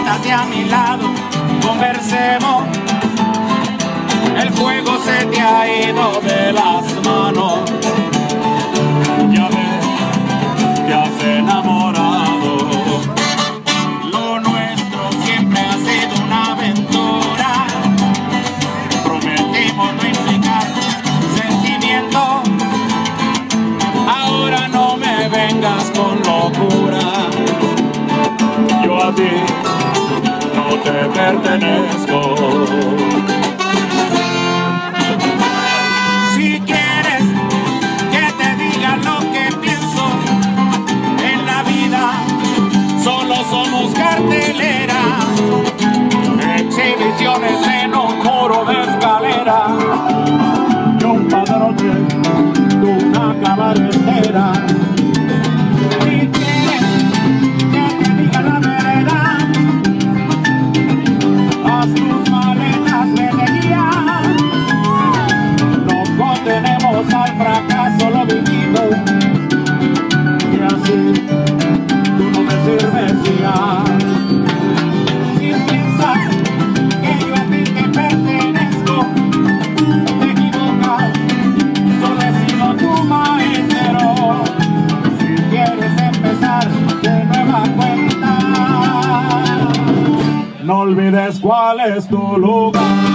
siéntate a mi lado, conversemos. El juego se te ha ido de las manos. Ya ves, te has enamorado. Lo nuestro siempre ha sido una aventura. Prometimos no implicar sentimiento. Ahora no me vengas con locura. Yo a ti no te pertenezco. Si quieres que te diga lo que pienso, en la vida solo somos cartelera, exhibiciones en un muro de escalera, y un padrote de una cabaretera. Si quieres que te diga la verdad, haz tus maletas, venería. No condenemos al fracaso lo vivido, y así tú no me sirves ya. Si piensas que yo a ti te pertenezco, te equivocas, solo he sido tu maestro. Si quieres empezar de nueva cuenta, no olvides cuál es tu lugar.